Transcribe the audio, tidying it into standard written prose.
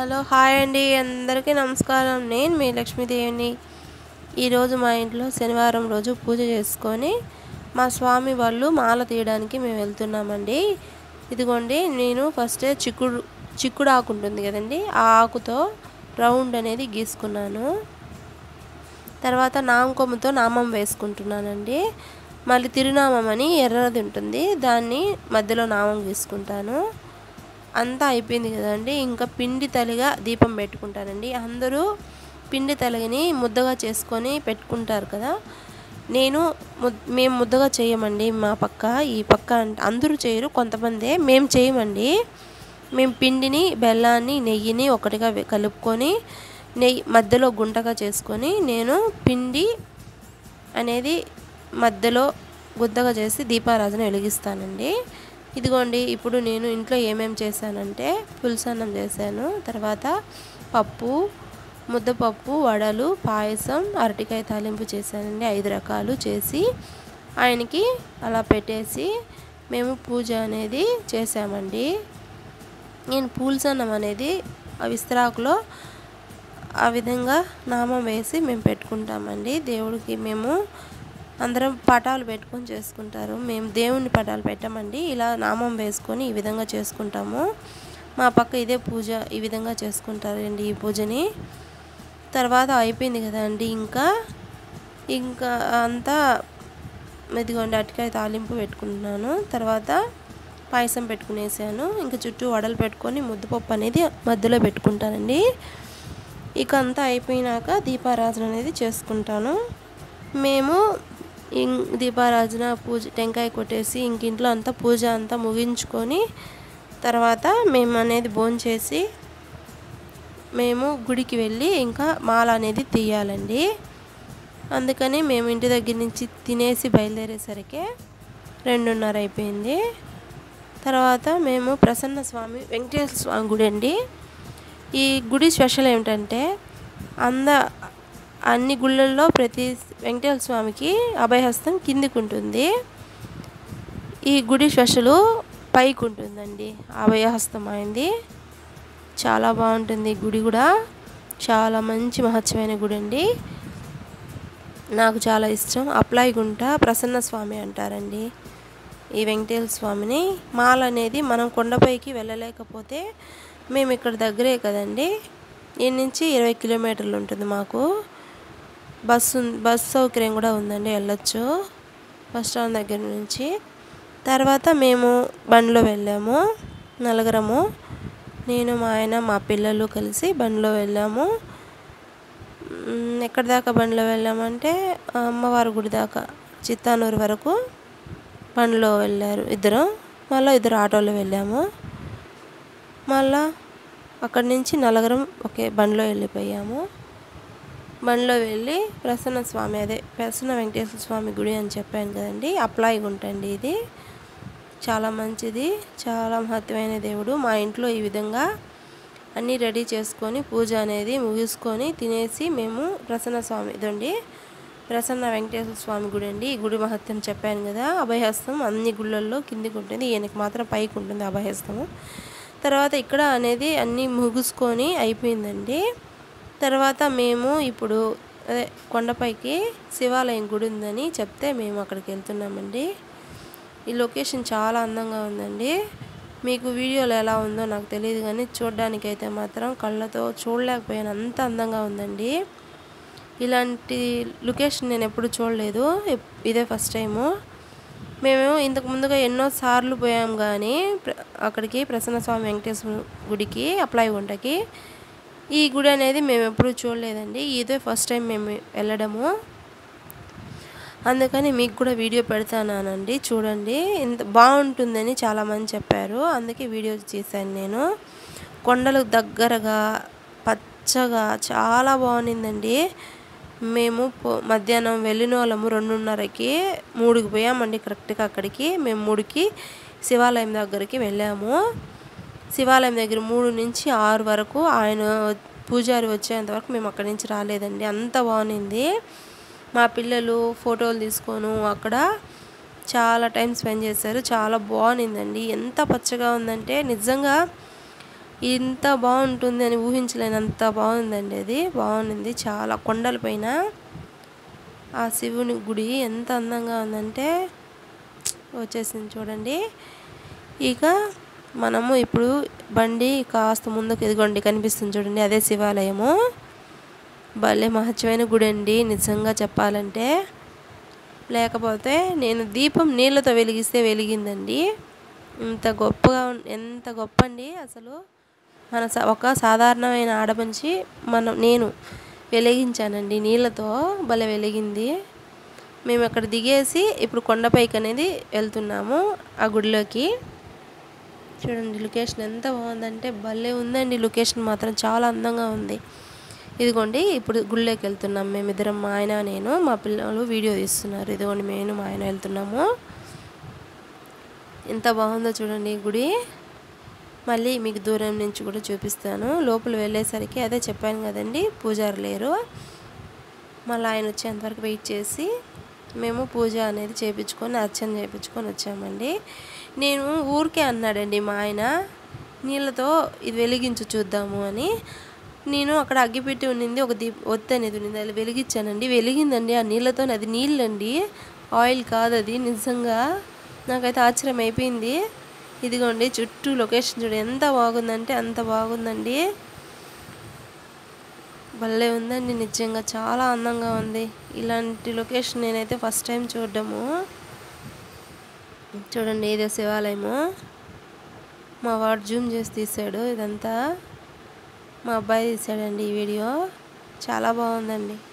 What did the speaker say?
Hello hi అండి అందరికీ నమస్కారం. నేను మీ లక్ష్మీదేవిని. ఈరోజు మా ఇంట్లో శనివారం రోజు పూజ చేసుకొని మా స్వామి వాళ్ళు మాల తీయడానికి మేము వెళ్తున్నామండి. ఇదిగోండి, నేను ఫస్టే చిక్కుడు ఆకు ఉంటుంది కదండి, ఆ ఆకుతో రౌండ్ అనేది గీసుకున్నాను. తర్వాత నామకొమ్మతో నామం వేసుకుంటున్నానండి. మళ్ళీ తిరునామం అని ఎర్రది ఉంటుంది, దాన్ని మధ్యలో నామం గీసుకుంటాను. అంతా అయిపోయింది కదండి. ఇంకా పిండి తలిగా దీపం పెట్టుకుంటానండి. అందరూ పిండి తలిగిని ముద్దగా చేసుకొని పెట్టుకుంటారు కదా, మేము ముద్దగా చేయమండి. మా పక్క ఈ పక్క అందరూ చేయరు, కొంతమందే. మేము చేయమండి. మేము పిండిని, బెల్లాన్ని, నెయ్యిని ఒకటిగా కలుపుకొని నెయ్యి మధ్యలో గుంటగా చేసుకొని నేను పిండి అనేది మధ్యలో గుద్దగా చేసి దీపారాధన వెలిగిస్తానండి. ఇదిగోండి, ఇప్పుడు నేను ఇంట్లో ఏమేమి చేశానంటే పులుసన్నం చేశాను, తర్వాత పప్పు, ముద్దపప్పు, వడలు, పాయసం, అరటికాయ తాలింపు చేశానండి. 5 రకాలు చేసి ఆయనకి అలా పెట్టేసి మేము పూజ అనేది చేశామండి. నేను పులుసన్నం అనేది విస్తరాకులో ఆ విధంగా నామం వేసి మేము పెట్టుకుంటామండి. దేవుడికి మేము అందరం పటాలు పెట్టుకొని చేసుకుంటారు. మేము దేవుని పటాలు పెట్టమండి, ఇలా నామం వేసుకొని ఈ విధంగా చేసుకుంటాము. మా పక్క ఇదే పూజ, ఈ విధంగా చేసుకుంటారండి ఈ పూజని. తర్వాత అయిపోయింది కదండి. ఇంకా అంతా ఇదిగోండి, అరటికాయ తాలింపు పెట్టుకుంటున్నాను. తర్వాత పాయసం పెట్టుకునేసాను. ఇంకా చుట్టూ వడలు పెట్టుకొని ముద్దపప్పు అనేది మధ్యలో పెట్టుకుంటానండి. ఇక అంతా అయిపోయినాక దీపారాధన అనేది చేసుకుంటాను. మేము దీపారాధన పూజ టెంకాయ కొట్టేసి ఇంక ఇంట్లో అంతా పూజ అంతా ముగించుకొని తర్వాత మేము అనేది భోంచేసి మేము గుడికి వెళ్ళి ఇంకా మాల అనేది తీయాలండి. అందుకని మేము ఇంటి దగ్గర నుంచి తినేసి బయలుదేరేసరికి 2:30 అయిపోయింది. తర్వాత మేము ప్రసన్న స్వామి వెంకటేశ్వర స్వామి గుడి అండి. ఈ గుడి స్పెషల్ ఏమిటంటే అన్ని గుళ్ళల్లో ప్రతి వెంకటేశ్వర స్వామికి అభయహస్తం కిందికి ఉంటుంది. ఈ గుడి స్పెషలు పైకి ఉంటుందండి అభయహస్తం అయింది. చాలా బాగుంటుంది గుడి కూడా, చాలా మంచి మహత్యమైన గుడి అండి. నాకు చాలా ఇష్టం. అప్లాయిగుంట ప్రసన్న స్వామి అంటారండి ఈ వెంకటేశ్వర స్వామిని. మాల అనేది మనం కొండపైకి వెళ్ళలేకపోతే మేము ఇక్కడ దగ్గరే కదండి, ఈ నుంచి 20 కిలోమీటర్లు ఉంటుంది. మాకు బస్సు సౌకర్యం కూడా ఉందండి, వెళ్ళొచ్చు బస్ స్టాండ్ దగ్గర నుంచి. తర్వాత మేము బండిలో వెళ్ళాము, నలుగురము, నేను, మా ఆయన, మా పిల్లలు కలిసి బండిలో వెళ్ళాము. ఎక్కడి దాకా బండిలో వెళ్ళామంటే అమ్మవారి గుడి దాకా, చిత్తానూరు వరకు బండిలో వెళ్ళారు ఇద్దరు. మళ్ళీ 2 ఆటోలో వెళ్ళాము. మళ్ళా అక్కడి నుంచి నలుగురం ఒకే బండిలో వెళ్ళిపోయాము. బండిలో వెళ్ళి ప్రసన్న వెంకటేశ్వర స్వామి గుడి అని చెప్పాను కదండి, అప్లాయిగుంట అండి. ఇది చాలా మంచిది, చాలా మహత్వమైన దేవుడు. మా ఇంట్లో ఈ విధంగా అన్నీ రెడీ చేసుకొని పూజ అనేది ముగించుకొని తినేసి మేము ప్రసన్న వెంకటేశ్వర స్వామి గుడి అండి. ఈ గుడి మహత్యం చెప్పాను కదా, అభయహస్తం అన్ని గుళ్ళల్లో కిందికి ఉంటుంది, ఈయనకి మాత్రం పైకి ఉంటుంది అభయహస్తము. తర్వాత ఇక్కడ అనేది అన్నీ ముగుసుకొని అయిపోయిందండి. తర్వాత మేము ఇప్పుడు కొండపైకి శివాలయం గుడి ఉందని చెప్తే మేము అక్కడికి వెళ్తున్నామండి. ఈ లొకేషన్ చాలా అందంగా ఉందండి. మీకు వీడియోలో ఎలా ఉందో నాకు తెలియదు, కానీ చూడడానికైతే మాత్రం కళ్ళతో చూడలేకపోయాను, అంత అందంగా ఉందండి. ఇలాంటి లొకేషన్ నేను ఎప్పుడు చూడలేదు, ఇదే ఫస్ట్ టైము. మేము ఇంతకు ముందుగా ఎన్నోసార్లు పోయాం కానీ అక్కడికి ప్రసన్న స్వామి వెంకటేశ్వర గుడికి, అప్లాయిగుంటకి. ఈ గుడి అనేది మేము ఎప్పుడూ చూడలేదండి, ఇదే ఫస్ట్ టైం మేము వెళ్ళడము. అందుకని మీకు కూడా వీడియో పెడతానండి, చూడండి. ఇంత బాగుంటుందని చాలామంది చెప్పారు, అందుకే వీడియో చేశాను నేను. కొండలు దగ్గరగా పచ్చగా చాలా బాగుండిందండి. మేము మధ్యాహ్నం వెళ్ళిన వాళ్ళము 2:30కి, 3కి పోయామండి కరెక్ట్గా అక్కడికి. మేము 3కి శివాలయం దగ్గరికి వెళ్ళాము. శివాలయం దగ్గర 3 నుంచి 6 వరకు ఆయన పూజారి వచ్చేంత వరకు మేము అక్కడి నుంచి రాలేదండి, అంత బాగుంది. మా పిల్లలు ఫోటోలు తీసుకొని అక్కడ చాలా టైం స్పెండ్ చేశారు, చాలా బాగుందండి. ఎంత పచ్చగా ఉందంటే నిజంగా ఇంత బాగుంటుంది అని ఊహించలేనంత బాగుందండి. అది బాగుంది చాలా. కొండలపైన ఆ శివుని గుడి ఎంత అందంగా ఉందంటే వచ్చేసింది చూడండి. ఇక మనము ఇప్పుడు బండి కాస్త ముందుకు ఎదుగోండి, కనిపిస్తుంది చూడండి, అదే శివాలయము. భలే మహత్యమైన గుడి అండి నిజంగా చెప్పాలంటే. లేకపోతే నేను దీపం నీళ్ళతో వెలిగిస్తే వెలిగిందండి. ఎంత గొప్ప అండి అసలు. ఒక సాధారణమైన ఆడమనిషి నేను వెలిగించానండి నీళ్ళతో. భలే వెలిగింది. మేము అక్కడ దిగేసి ఇప్పుడు కొండపైకి అనేది వెళ్తున్నాము ఆ గుడిలోకి. చూడండి లొకేషన్ ఎంత బాగుందంటే భలే ఉందండి. లొకేషన్ మాత్రం చాలా అందంగా ఉంది. ఇదిగోండి ఇప్పుడు గుడిలోకి వెళ్తున్నాం మేమిద్దరం, మా ఆయన నేను. మా పిల్లలు వీడియో తీస్తున్నారు. ఇదిగోండి మేము మా ఆయన వెళ్తున్నాము. ఎంత బాగుందో చూడండి ఈ గుడి. మళ్ళీ మీకు దూరం నుంచి కూడా చూపిస్తాను. లోపల వెళ్ళేసరికి అదే చెప్పాను కదండి, పూజారు లేరు. మళ్ళీ ఆయన వచ్చేంతవరకు వెయిట్ చేసి మేము పూజ అనేది చేయించుకొని అర్చన చేయించుకొని వచ్చామండి. నేను ఊరికే అన్నాడండి మా ఆయన, నీళ్ళతో ఇది వెలిగించు చూద్దాము అని. నేను అక్కడ అగ్గిపెట్టి ఉన్నింది, ఒక ఒత్తి అనేది ఉన్నింది, అది వెలిగించానండి. వెలిగిందండి ఆ నీళ్ళతో. అది నీళ్ళండి, ఆయిల్ కాదు అది. నిజంగా నాకైతే ఆశ్చర్యం అయిపోయింది. ఇదిగోండి చుట్టూ లొకేషన్ చూడండి ఎంత బాగుందంటే అంత బాగుందండి. భలే ఉందండి నిజంగా, చాలా అందంగా ఉంది. ఇలాంటి లొకేషన్ నేనైతే ఫస్ట్ టైం చూడడము. చూడండి ఇదే శివాలయము. మా వాడు జూమ్ చేసి తీసాడు. ఇదంతా మా అబ్బాయి తీసాడండి ఈ వీడియో. చాలా బాగుందండి.